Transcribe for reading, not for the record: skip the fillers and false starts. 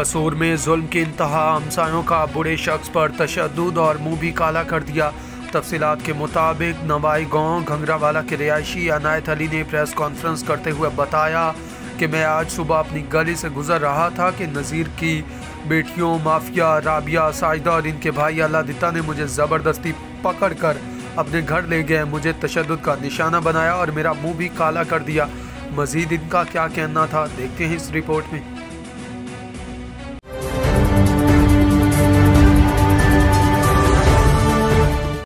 कसूर में जुल्म की इंतहा, हमसायों का बुरे शख्स पर तशद्दुद और मुंह भी काला कर दिया। तफसीलात के मुताबिक नवाई गांव घंगरावाला के रिहायशी अनायत अली ने प्रेस कॉन्फ्रेंस करते हुए बताया कि मैं आज सुबह अपनी गली से गुजर रहा था कि नज़ीर की बेटियों माफिया राबिया, साजिदा और इनके भाई अलादिता ने मुझे ज़बरदस्ती पकड़ कर अपने घर ले गए, मुझे तशद्दुद का निशाना बनाया और मेरा मुंह भी काला कर दिया। मज़ीद इनका क्या कहना था, देखते हैं इस रिपोर्ट में।